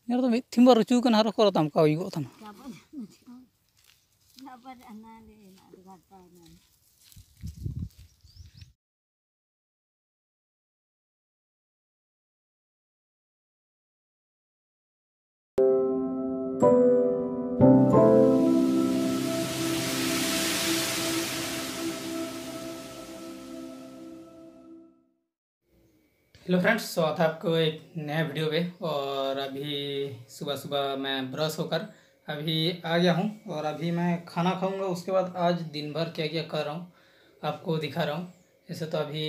यार तो मिथिम बार रुचु कन हरो करताम का हुई गोतन हेलो फ्रेंड्स, स्वागत है आपको एक नया वीडियो पे। और अभी सुबह सुबह मैं ब्रश होकर अभी आ गया हूँ और अभी मैं खाना खाऊंगा। उसके बाद आज दिन भर क्या क्या कर रहा हूँ आपको दिखा रहा हूँ। जैसे तो अभी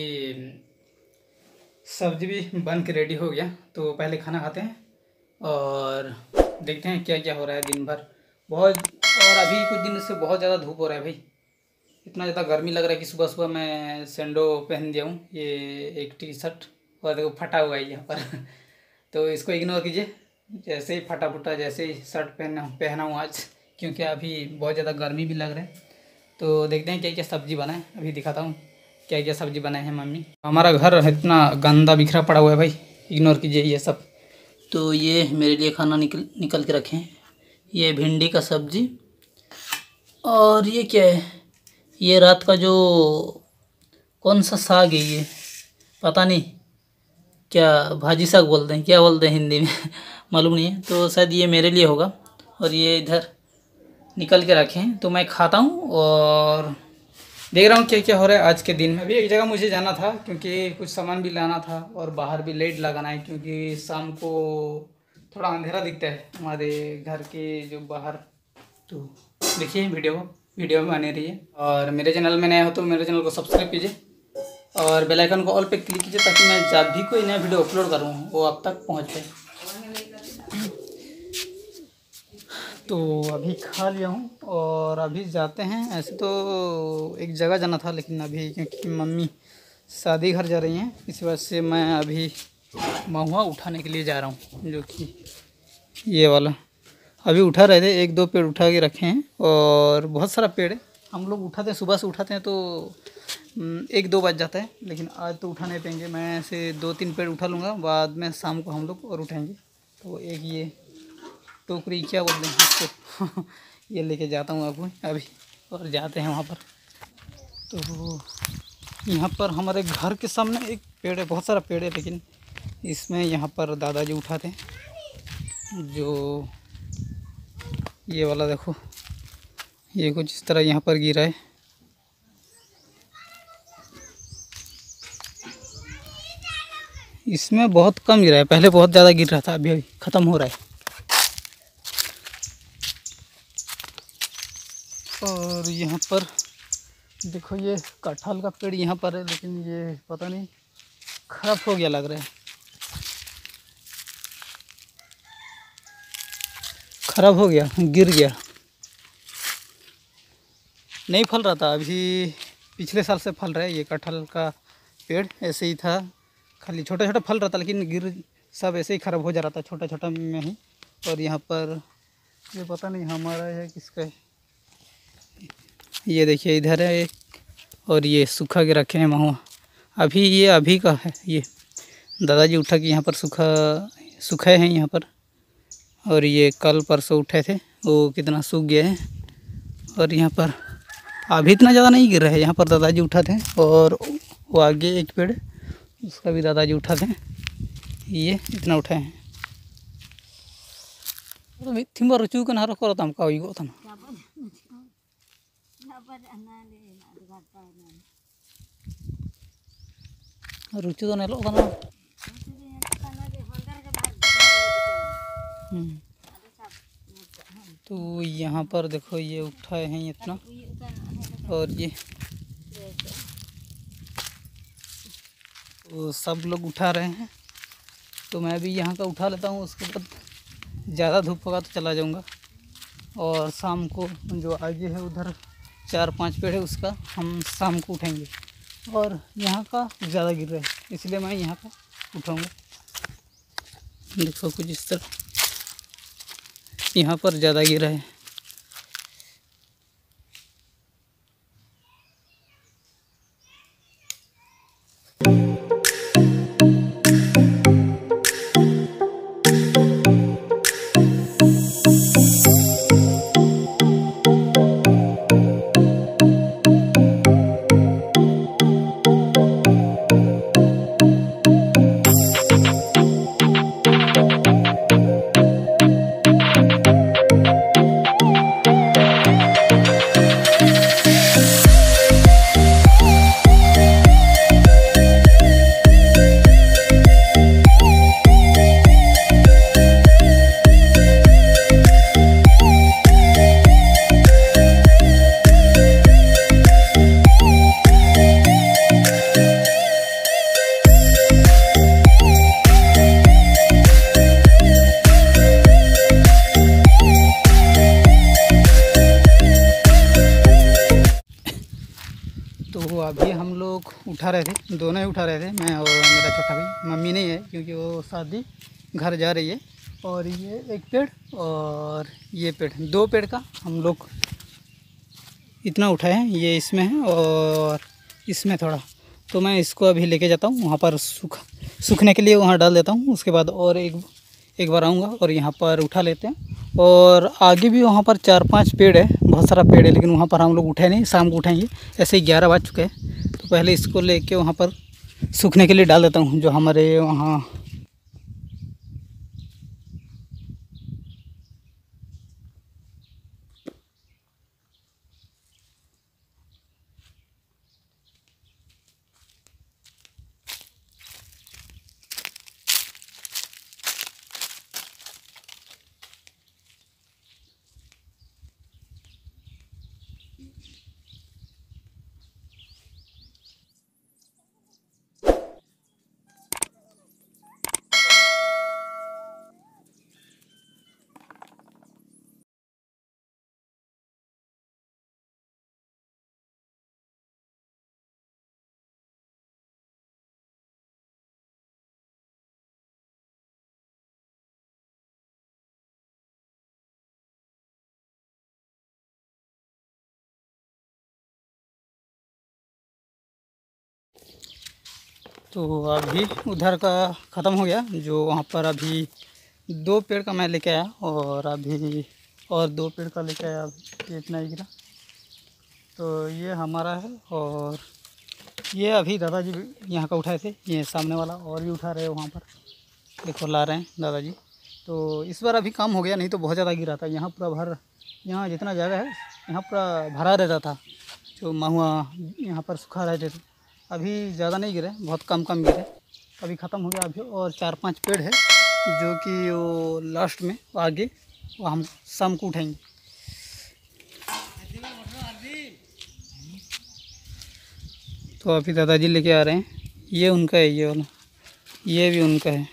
सब्जी भी बन के रेडी हो गया, तो पहले खाना खाते हैं और देखते हैं क्या क्या हो रहा है दिन भर। बहुत और अभी कुछ दिन से बहुत ज़्यादा धूप हो रहा है भाई, इतना ज़्यादा गर्मी लग रहा है कि सुबह सुबह मैं सैंडो पहन दिया हूँ। ये एक टी शर्ट और देखो फटा हुआ है यहाँ पर तो इसको इग्नोर कीजिए। जैसे ही फटा फुटा जैसे ही शर्ट पहना हूँ आज, क्योंकि अभी बहुत ज़्यादा गर्मी भी लग रहा है। तो देखते हैं क्या क्या सब्ज़ी बनाए, अभी दिखाता हूँ क्या क्या सब्ज़ी बनाए हैं मम्मी। हमारा घर इतना गंदा बिखरा पड़ा हुआ है भाई, इग्नोर कीजिए ये सब। तो ये मेरे लिए खाना निकल के रखे हैं। ये भिंडी का सब्ज़ी और ये क्या है, ये रात का जो कौन सा साग है ये, पता नहीं क्या भाजी साग बोलते हैं, क्या बोलते हैं हिंदी में मालूम नहीं है। तो शायद ये मेरे लिए होगा। और ये इधर निकल के रखे हैं तो मैं खाता हूँ और देख रहा हूँ क्या क्या हो रहा है आज के दिन में। अभी एक जगह मुझे जाना था क्योंकि कुछ सामान भी लाना था और बाहर भी लाइट लगाना है, क्योंकि शाम को थोड़ा अंधेरा दिखता है हमारे घर के जो बाहर। तो देखिए वीडियो में बने रहिए और मेरे चैनल में नया हो तो मेरे चैनल को सब्सक्राइब कीजिए और बेल आइकन को ऑल पे क्लिक कीजिए, ताकि मैं जब भी कोई नया वीडियो अपलोड करूँ वो आप तक पहुँच पाए। तो अभी खा लिया हूँ और अभी जाते हैं। ऐसे तो एक जगह जाना था, लेकिन अभी क्योंकि मम्मी शादी घर जा रही हैं, इस वजह से मैं अभी महुआ उठाने के लिए जा रहा हूँ, जो कि ये वाला अभी उठा रहे थे। एक दो पेड़ उठा के रखे हैं और बहुत सारा पेड़ है। हम लोग उठाते हैं, सुबह से उठाते हैं तो 1-2 बज जाता है, लेकिन आज तो उठा नहीं पाएंगे। मैं ऐसे 2-3 पेड़ उठा लूँगा, बाद में शाम को हम लोग और उठाएंगे। तो एक ये टोकरी क्या बोलते हैं इसको ये लेके जाता हूँ आपको अभी और जाते हैं वहाँ पर। तो यहाँ पर हमारे घर के सामने एक पेड़ है, बहुत सारा पेड़ है, लेकिन इसमें यहाँ पर दादाजी उठाते हैं। जो ये वाला देखो, ये कुछ इस तरह यहाँ पर गिरा है। इसमें बहुत कम गिरा है, पहले बहुत ज़्यादा गिर रहा था, अभी ख़त्म हो रहा है। और यहाँ पर देखो, ये कटहल का पेड़ यहाँ पर है, लेकिन ये पता नहीं खराब हो गया लग रहा है, खराब हो गया, गिर गया। नहीं फल रहा था, अभी पिछले साल से फल रहा है। ये कटहल का पेड़ ऐसे ही था, खाली छोटा छोटा फल रहा था, लेकिन गिर सब ऐसे ही ख़राब हो जा रहा था छोटा छोटा में ही। और यहाँ पर ये पता नहीं हमारा है किसका है, ये देखिए इधर है एक, और ये सूखा के रखे हैं महुआ। अभी ये अभी का है, ये दादाजी उठा के यहाँ पर सूखे हैं यहाँ पर। और ये कल परसों उठे थे, वो कितना सूख गया है। और यहाँ पर अभी इतना ज़्यादा नहीं गिर रहा है, यहाँ पर दादाजी उठाते हैं। और वो आगे एक पेड़, उसका भी दादाजी उठाते हैं। ये इतना उठाए हैं। तो मिथिम बार रुचु कन हरो करताम का हुई गोतन रुचु तो नेलो कना। तो यहाँ पर देखो, ये उठाए हैं इतना, और ये तो सब लोग उठा रहे हैं, तो मैं भी यहाँ का उठा लेता हूँ। उसके बाद ज़्यादा धूप होगा तो चला जाऊँगा। और शाम को जो आगे है उधर 4-5 पेड़ है, उसका हम शाम को उठाएंगे। और यहाँ का ज़्यादा गिर रहा है, इसलिए मैं यहाँ का उठाऊँगा। देखो कुछ इस तरह यहाँ पर ज़्यादा गिरा है। उठा रहे थे, दोनों ही उठा रहे थे, मैं और मेरा छोटा भाई। मम्मी नहीं है क्योंकि वो शादी घर जा रही है। और ये एक पेड़ और ये पेड़, 2 पेड़ का हम लोग इतना उठाए हैं। ये इसमें है और इसमें थोड़ा, तो मैं इसको अभी लेके जाता हूँ वहाँ पर सूखने के लिए, वहाँ डाल देता हूँ। उसके बाद और एक बार आऊँगा और यहाँ पर उठा लेते हैं। और आगे भी वहाँ पर 4-5 पेड़ है, बहुत सारा पेड़ है, लेकिन वहाँ पर हम लोग उठे नहीं, शाम को उठाएंगे। ऐसे ही 11 बज चुके हैं, तो पहले इसको लेके वहाँ पर सूखने के लिए डाल देता हूँ जो हमारे वहाँ। तो अभी उधर का ख़त्म हो गया, जो वहाँ पर अभी 2 पेड़ का मैं लेके आया और अभी और 2 पेड़ का लेके आया, ये इतना ही गिरा। तो ये हमारा है और ये अभी दादाजी यहाँ का उठाए थे, ये सामने वाला और भी उठा रहे हैं वहाँ पर, देखो ला रहे हैं दादाजी। तो इस बार अभी काम हो गया, नहीं तो बहुत ज़्यादा गिरा था। यहाँ पूरा यहाँ जितना जगह है यहाँ पूरा भरा रहता था, जो महुआ यहाँ पर सूखा रहते थे। अभी ज़्यादा नहीं गिरे, बहुत कम गिरे, अभी ख़त्म हो गया। अभी और 4-5 पेड़ है जो कि वो लास्ट में आगे वो हम शाम को उठाएंगे। तो अभी दादाजी लेके आ रहे हैं, ये उनका है, ये वाला, ये भी उनका है।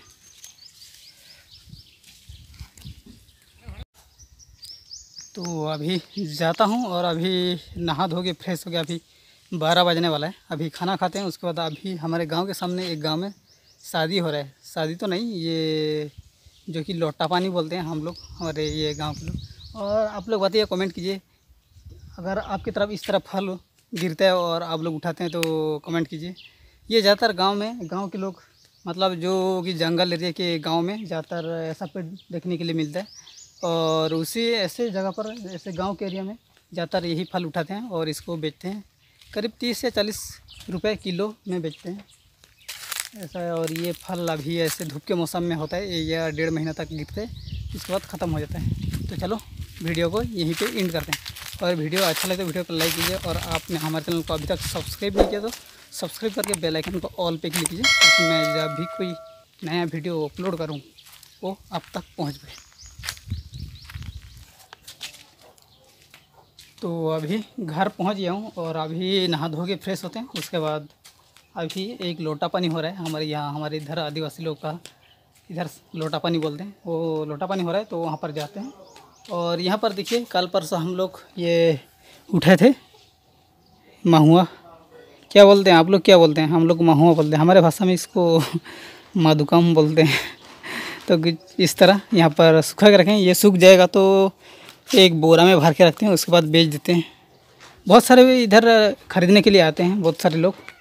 तो अभी जाता हूँ और अभी नहा धो के फ्रेश हो गया। अभी 12 बजने वाला है, अभी खाना खाते हैं। उसके बाद अभी हमारे गांव के सामने एक गांव में शादी हो रहा है, शादी तो नहीं, ये जो कि लोटा पानी बोलते हैं हम लोग, हमारे ये गांव के लोग। और आप लोग बताइए, कमेंट कीजिए, अगर आपकी तरफ इस तरह फल गिरता है और आप लोग उठाते हैं तो कमेंट कीजिए। ये ज़्यादातर गांव के लोग, मतलब जो कि जंगल एरिया के गांव में ज़्यादातर ऐसा पेड़ देखने के लिए मिलता है। और उसी ऐसे जगह पर, ऐसे गांव के एरिया में ज़्यादातर यही फल उठाते हैं और इसको बेचते हैं। करीब 30 या 40 रुपए किलो में बेचते हैं, ऐसा है। और ये फल अभी ऐसे धूप के मौसम में होता है, या 1.5 महीना तक गिरते हैं, उसके बाद ख़त्म हो जाता है। तो चलो वीडियो को यहीं पे एंड करते हैं। और वीडियो अच्छा लगे तो वीडियो को लाइक कीजिए, और आपने हमारे चैनल को अभी तक सब्सक्राइब नहीं किया तो सब्सक्राइब करके बेल आइकन को ऑल पे क्लिक कीजिए, ताकि मैं जब भी कोई नया वीडियो अपलोड करूँ वो आप तक पहुँच पाए। तो अभी घर पहुंच गया हूं और अभी नहा धो के फ्रेश होते हैं। उसके बाद अभी एक लोटा पानी हो रहा है हमारे यहाँ, हमारे इधर आदिवासी लोग का इधर लोटा पानी बोलते हैं, वो लोटा पानी हो रहा है, तो वहाँ पर जाते हैं। और यहाँ पर देखिए, कल परसों हम लोग ये उठे थे महुआ, क्या बोलते हैं आप लोग, क्या बोलते हैं? हम लोग महुआ बोलते हैं, हमारे भाषा में इसको मादुकाम बोलते हैं। तो इस तरह यहाँ पर सूखा के रखें, ये सूख जाएगा तो एक बोरा में भर के रखते हैं, उसके बाद बेच देते हैं। बहुत सारे इधर ख़रीदने के लिए आते हैं, बहुत सारे लोग।